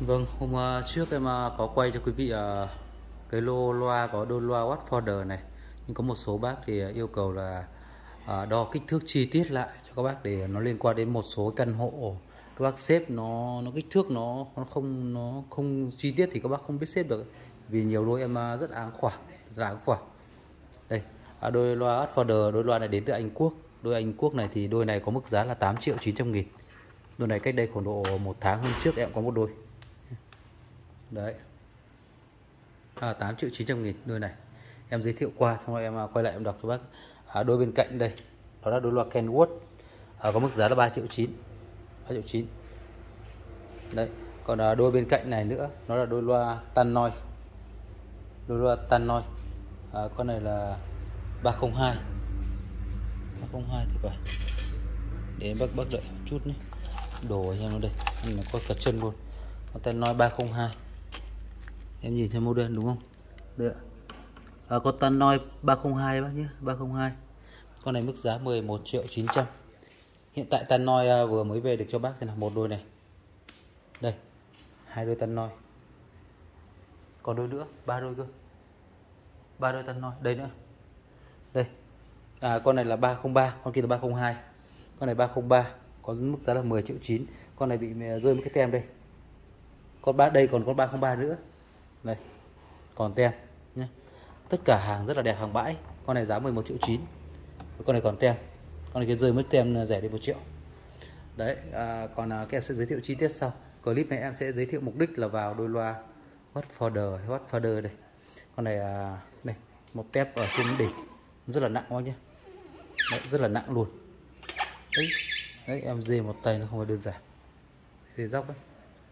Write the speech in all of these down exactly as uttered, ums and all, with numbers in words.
Vâng, hôm ờ, trước em ờ, có quay cho quý vị ờ, cái lô loa có đôi loa Watchfolder này. Nhưng có một số bác thì ờ, yêu cầu là ờ, đo kích thước chi tiết lại cho các bác để nó liên quan đến một số căn hộ. Các bác xếp nó nó kích thước nó nó không nó không chi tiết thì các bác không biết xếp được. Vì nhiều đôi em ờ, rất áng khoảng, rất áng khoảng. Đây, à, đôi loa Watchfolder, đôi loa này đến từ Anh Quốc. Đôi Anh Quốc này thì đôi này có mức giá là tám triệu chín trăm nghìn. Đôi này cách đây khoảng độ một tháng hôm trước em có một đôi. Đấy. À, tám triệu chín trăm nghìn đôi này. Em giới thiệu qua xong rồi em quay lại em đọc cho bác. À, đôi bên cạnh đây đó là đôi loa Kenwood, à, có mức giá là ba triệu chín. ba triệu chín. Đấy. Còn à, đôi bên cạnh này nữa nó là đôi loa Tannoy. Đôi loa Tannoy. À, con này là ba không hai. ba không hai thì phải. Để em bác bác đợi một chút nhé. Đồ ở em nó đây, nó có cả chân luôn. Con Tannoy ba không hai. Em nhìn thấy model đúng không? Đây ạ. À, con Tannoy ba không hai bác nhé, ba không hai. Con này mức giá mười một triệu chín trăm. Hiện tại Tannoy à, vừa mới về được cho bác xem là một đôi này. Đây, hai đôi Tannoy. Còn đôi nữa, ba đôi cơ. Ba đôi Tannoy, đây nữa. Đây. À, con này là ba không ba, con kia là ba không hai. Con này ba không ba, có mức giá là mười triệu chín. Con này bị rơi một cái tem đây. Con ba đây còn con ba không ba nữa. Đây. Còn tem nhé. Tất cả hàng rất là đẹp, hàng bãi. Con này giá mười một triệu chín. Con này còn tem. Con này kia rơi mất tem rẻ đi một triệu. Đấy, à, còn à, các em sẽ giới thiệu chi tiết sau. Clip này em sẽ giới thiệu mục đích là vào đôi loa Watchfolder, Watchfolder đây. Con này à, đây, một tép ở trên đỉnh rất là nặng quá nhé. Đấy, rất là nặng luôn. Đấy, đấy em dê một tay nó không phải đơn giản. Dê dốc đấy.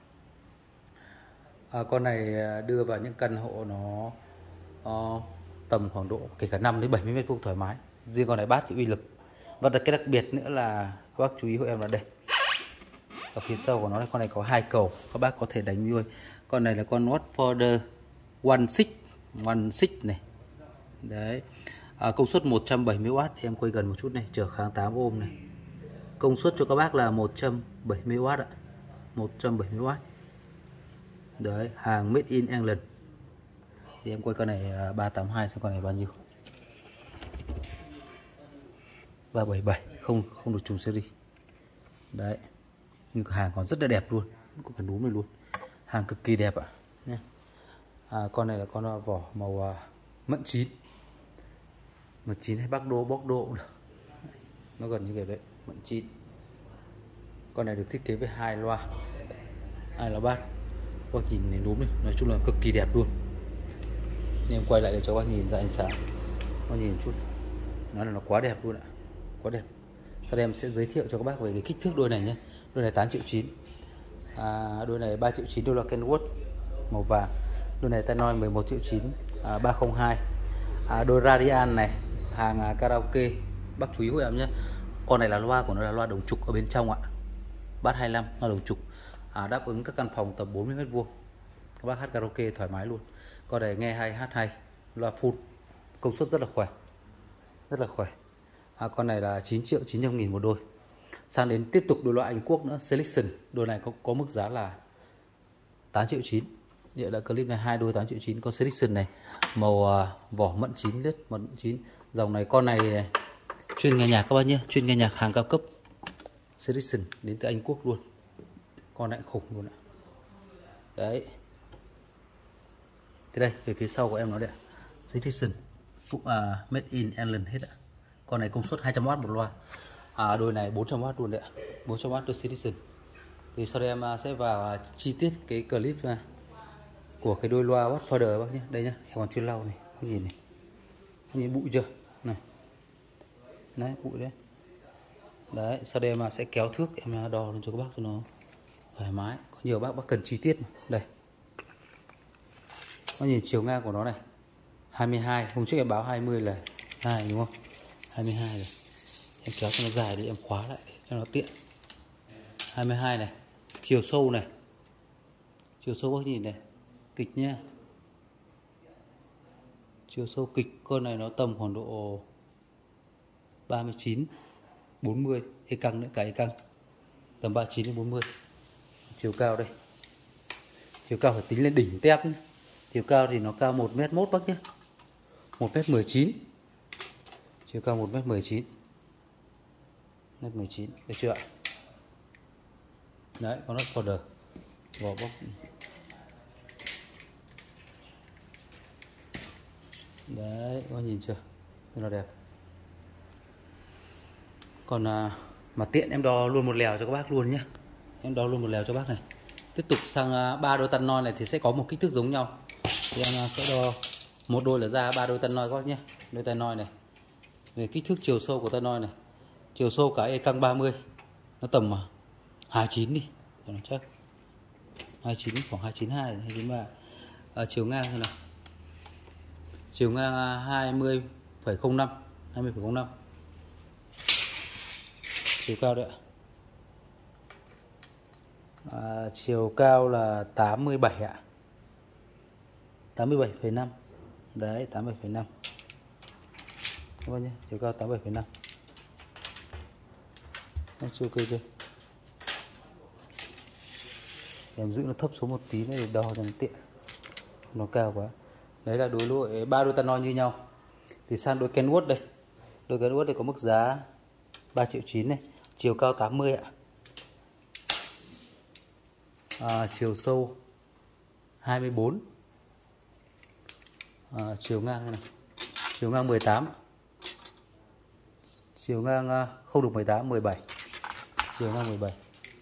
À, con này đưa vào những căn hộ nó uh, tầm khoảng độ kể cả năm đến bảy mươi mét vuông thoải mái. Riêng con này bát thì uy lực. Và cái đặc biệt nữa là các bác chú ý hộ em là đây. Ở phía sau của nó là con này có hai cầu, các bác có thể đánh vui. Con này là con Watchfolder One Six, One Six này. Đấy. À, công suất một trăm bảy mươi oát, em quay gần một chút này, trở kháng tám ôm này. Công suất cho các bác là một trăm bảy mươi oát ạ. một trăm bảy mươi oát. Đấy, hàng made in England. Thì em quay con này ba tám hai, xem con này bao nhiêu. ba bảy bảy, không không được trùng series. Đấy. Nhưng hàng còn rất là đẹp luôn, có cả núm này luôn. Hàng cực kỳ đẹp ạ. Nhé. À, con này là con vỏ màu uh, mận chín. Mận chín hay bác đô, bóc đô cũng được. Nó gần như kiểu đấy, mận chín. Con này được thiết kế với hai loa, hai loa bát. Các bác nhìn này núm này, nói chung là cực kỳ đẹp luôn. Nên em quay lại để cho các bác nhìn ra ánh sáng. Các bác nhìn chút, nó là nó quá đẹp luôn ạ, quá đẹp. Sau đây em sẽ giới thiệu cho các bác về cái kích thước đôi này nhé. Đôi này tám triệu chín. À, đôi này ba triệu chín, đôi là Kenwood màu vàng. Đôi này Tannoy mười một triệu chín, à, ba không hai. À, đôi Radian này, hàng à, karaoke. Bác chú ý của em nhé. Con này là loa của nó là loa đồng trục ở bên trong ạ. Bass hai mươi lăm, loa đồng trục. À, đáp ứng các căn phòng tầm bốn mươi mét vuông. Các bác hát karaoke thoải mái luôn. Con này nghe hay, hát hay. Loa full, công suất rất là khỏe, rất là khỏe. À, con này là chín triệu chín trăm nghìn một đôi. Sang đến tiếp tục đôi loa Anh Quốc nữa, Selection. Đôi này có, có mức giá là tám triệu chín. Vậy là clip này hai đôi tám triệu chín. Con Selection này màu uh, vỏ mận chín lết, mận chín. Dòng này con này, này chuyên nghe nhạc các bác nhé, chuyên nghe nhạc hàng cao cấp. Selection đến từ Anh Quốc luôn. Con này khủng luôn ạ. Đấy. Thế đây, về phía sau của em nó đây. Selection cũng à, made in England hết ạ. Con này công suất hai trăm oát một loa. À, đôi này bốn trăm oát luôn đấy ạ. bốn trăm oát đôi Citizen. Thì sau đây em sẽ vào chi tiết cái clip của cái đôi loa Watchfolder bác nhé. Đây nhá, em còn chuyên lau này, các nhìn này. Các nhìn bụi chưa? Này. Đấy, bụi đấy. Đấy, sau đây em sẽ kéo thước em đo lên cho các bác cho nó thoải mái. Có nhiều bác bác cần chi tiết mà. Đây. Các nhìn chiều ngang của nó này. hai mươi hai, hôm trước em báo hai mươi là hai đúng không? hai mươi hai rồi. Em kéo cho nó dài đi, em khóa lại để cho nó tiện. hai mươi hai này. Chiều sâu này. Chiều sâu bác nhìn này. Kịch nhá. Chiều sâu kịch con này nó tầm khoảng độ ba mươi chín, bốn mươi. E căng nữa, cả e căng. Tầm ba mươi chín đến bốn mươi. Chiều cao đây. Chiều cao phải tính lên đỉnh tép nhé. Chiều cao thì nó cao một mét một bác nhé, một mét mười chín. Chiều cao một mét mười chín, mét mười chín, được chưa ạ? Đấy, con nut folder vỏ bóc. Đấy, có nhìn chưa, rất là đẹp. Còn à, mà tiện em đo luôn một lèo cho các bác luôn nhé. Em đo luôn một lèo cho bác này. Tiếp tục sang à, ba đôi tân noi này thì sẽ có một kích thước giống nhau. Thì em à, sẽ đo một đôi là ra ba đôi tân noi các bác nhé. Đôi tân noi này, về kích thước chiều sâu của tân noi này, chiều sâu cả e căng ba mươi nó tầm hai mươi chín đi cho nó chắc, hai mươi chín, khoảng hai mươi chín hai, hai mươi chín ba. À, chiều ngang thế nào, chiều ngang hai mươi phẩy không năm, hai mươi phẩy không năm. Chiều cao đấy ạ, à, chiều cao là tám mươi bảy ạ, tám mươi bảy phẩy năm. Đấy, tám mươi bảy phẩy năm các bác nhé, chiều cao tám mươi bảy phẩy năm. Nó chưa cơ chưa, em giữ nó thấp xuống một tí nữa để đo cho nó tiện, nó cao quá. Đấy là đối lỗi ba đôi tân noi như nhau. Thì sang đôi Kenwood đây, đôi Kenwood đây có mức giá ba triệu chín này, chiều cao tám mươi ạ, à, chiều sâu hai mươi bốn, à, chiều ngang thế này, chiều ngang mười tám, chiều ngang không được mười tám, mười bảy, chiều ngang mười bảy.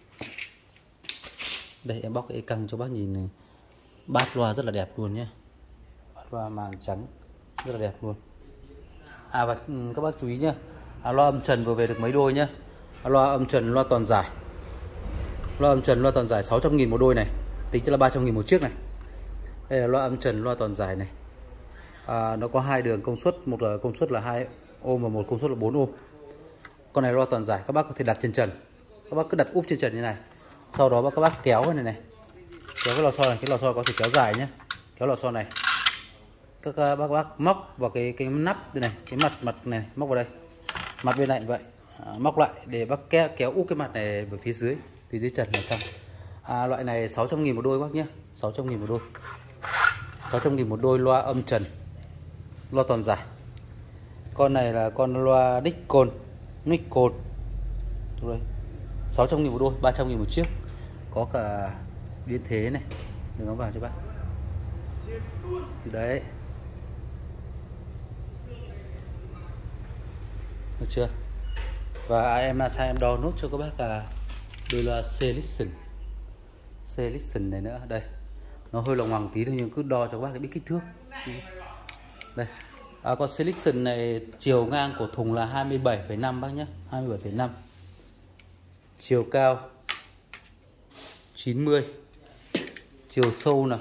Đây em bóc cái căng cho bác nhìn này. Bát loa rất là đẹp luôn nhé, bát loa màng trắng rất là đẹp luôn. À và các bác chú ý nhé, à, loa âm trần vừa về được mấy đôi nhé. À, loa âm trần, loa toàn giải, loa âm trần, loa toàn giải sáu trăm nghìn một đôi này, tính cho là ba trăm nghìn một chiếc này. Đây là loa âm trần, loa toàn giải này, à, nó có hai đường công suất, một là công suất là hai ôm và một công suất là bốn ôm. Con này loa toàn giải, các bác có thể đặt trên trần, các bác cứ đặt úp trên trần như này, sau đó các bác kéo cái này này, kéo cái lò xo này, cái lò xo có thể kéo dài nhé, kéo lò xo này, các bác, các bác móc vào cái cái nắp đây này, cái mặt mặt này, móc vào đây, mặt bên này vậy, à, móc lại để bác kéo, kéo úp cái mặt này về phía dưới, phía dưới trần này xong. À, loại này sáu trăm nghìn một đôi bác nhé, sáu trăm nghìn một đôi, sáu trăm nghìn một đôi loa âm trần, loa toàn giải. Con này là con loa Nikon, Nikon rồi, sáu trăm nghìn một đôi, ba trăm nghìn một chiếc, có cả biên thế này, đừng có vào cho bác. Đấy, được chưa? Và em sai em đo nốt cho các bác là đôi loa Selection, Selection này nữa. Đây, nó hơi lòng hoàng tí thôi nhưng cứ đo cho các bác cái biết kích thước. Đây, à, con Selection này chiều ngang của thùng là hai mươi bảy phẩy năm bác nhé, hai mươi bảy phẩy năm. Chiều cao chín mươi, chiều sâu nào,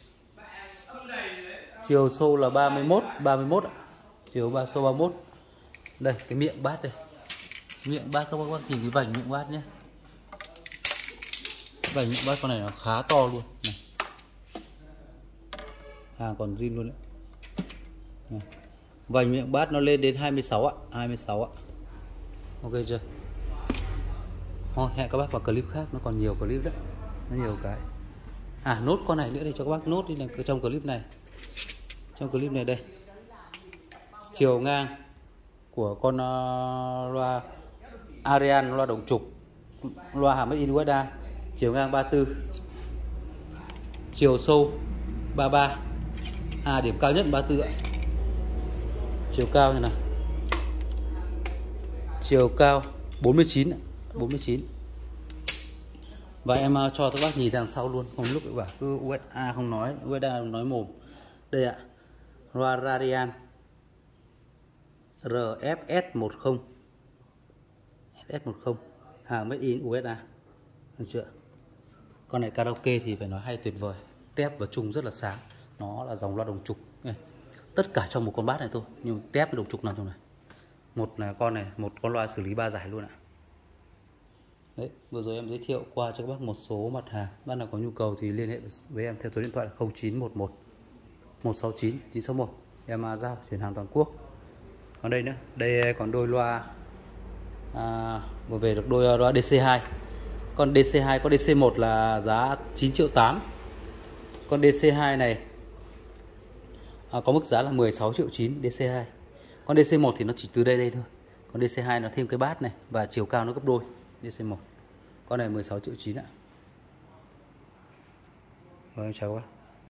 chiều sâu là ba mươi mốt, ba mươi mốt ạ, chiều ba sâu ba mươi mốt. Đây cái miệng bát đây, miệng bát các bác nhìn cái vành miệng bát nhé, vành miệng bát con này nó khá to luôn này, hàng còn zin luôn đấy. Này. Vành miệng bát nó lên đến hai mươi sáu ạ, hai mươi sáu ạ. Ok chưa? Thôi hẹn các bác vào clip khác, nó còn nhiều clip đấy, nó nhiều cái. À nốt con này nữa đây cho các bác nốt đi này, trong clip này, trong clip này đây, chiều ngang của con uh, loa Arian, loa đồng trục, loa hàm in u ét a, chiều ngang ba mươi tư, chiều sâu ba mươi ba, à điểm cao nhất ba mươi tư ạ. Chiều cao như nào, chiều cao bốn mươi chín, bốn mươi chín. Và em uh, cho các bác nhìn đằng sau luôn, không lúc bảo cứ u ét a không nói, u ét a nói mồm. Đây ạ, loa Radian rờ ép ét mười, ép ét mười, hàng made in u ét a, được chưa? Con này karaoke thì phải nói hay tuyệt vời, tép và chung rất là sáng, nó là dòng loa đồng trục này. Tất cả trong một con bát này thôi, nhưng tép với đồng trục nằm trong này. Một là con này, một con loa xử lý ba giải luôn ạ. Đấy, vừa rồi em giới thiệu qua cho các bác một số mặt hàng. Bác nào có nhu cầu thì liên hệ với em theo số điện thoại là không chín một một một sáu chín chín sáu một. Em giao chuyển hàng toàn quốc. Còn đây nữa, đây còn đôi loa à, vừa về được đôi loa đê xê hai. Còn đê xê hai có đê xê một là giá chín triệu tám, Con đê xê hai này à, có mức giá là mười sáu triệu chín đê xê hai. Con đê xê một thì nó chỉ từ đây đây thôi. Còn đê xê hai nó thêm cái bát này và chiều cao nó gấp đôi đê xê một. Con này mười sáu triệu chín ạ. Vâng, em chào các bác.